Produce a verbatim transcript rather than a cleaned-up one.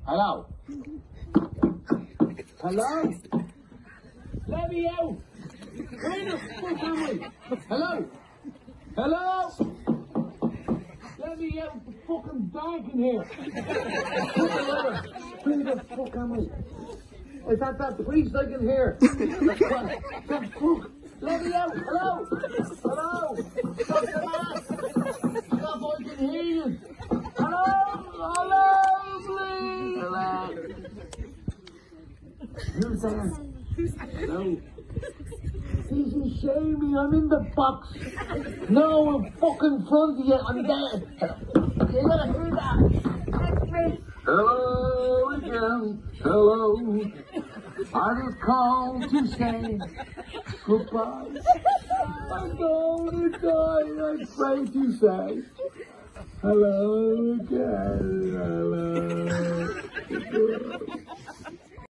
Hello? Hello? Let me out! Where the fuck am I? Hello? Hello? Let me out, the fucking dark in here! Where the fuck am I? Is that that priest I can hear? That fuck! Let me out! Hello! Hello! Stop the mask! Stop, I can hear you! Hello! Hello! Please! Hello! Who's there? Hello? Easy, shame me, I'm in the box. No, I'm fucking front of you, I'm there. You gotta hear that. That's me. Hello again. Hello. I just called to say goodbye. I'm going to die, I pray to say hello again. Hello.